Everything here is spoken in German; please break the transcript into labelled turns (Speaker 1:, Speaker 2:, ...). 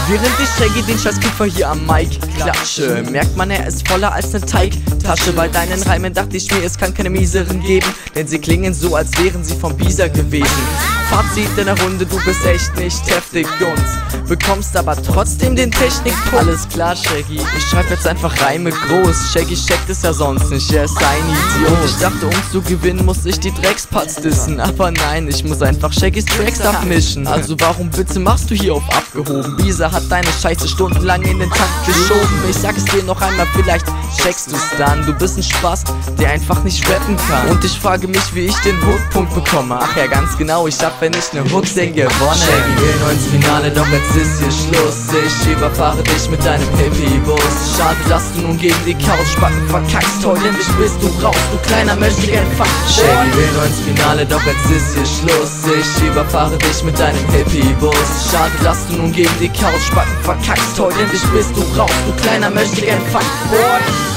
Speaker 1: Während ich Shaggy den Scheißkiffer hier am Mic klatsche, merkt man, er ist voller als ne Teigtasche. Bei deinen Reimen dachte ich mir, es kann keine mieseren geben, denn sie klingen so, als wären sie vom Bisa gewesen. Fazit in der Runde, du bist echt nicht heftig und bekommst aber trotzdem den Technikpunkt. Alles klar, Shaggy, ich schreib jetzt einfach Reime groß. Shaggy checkt es ja sonst nicht, er ist ein Idiot. Ich dachte, um zu gewinnen, muss ich die Drecksparts dissen, aber nein, ich muss einfach Shaggys Tracks abmischen. Also warum bitte machst du hier auf abgehoben? Bisa hat deine Scheiße stundenlang in den Takt geschoben. Ich sag es dir noch einmal, vielleicht checkst du's dann. Du bist ein Spaß, der einfach nicht rappen kann. Und ich frage mich, wie ich den Hookpunkt bekomme. Ach ja, ganz genau, ich hab, wenn ich ne Hook sing, gewonnen. Shaggy will nur ins Finale, doch jetzt ist hier Schluss. Ich überfahre dich mit deinem Hippie-Bus. Schade, dass du nun gegen die Couchbacken verkackst. Heute endlich bist du raus, du kleiner möchtegern Fuck. Shaggy will nur ins Finale, doch jetzt ist hier Schluss. Ich überfahre dich mit deinem Hippie-Bus. Schade, dass du nun gegen die Couchbacken verkackst. Heute endlich bist du raus, du kleiner möchtegern Fuck, boy.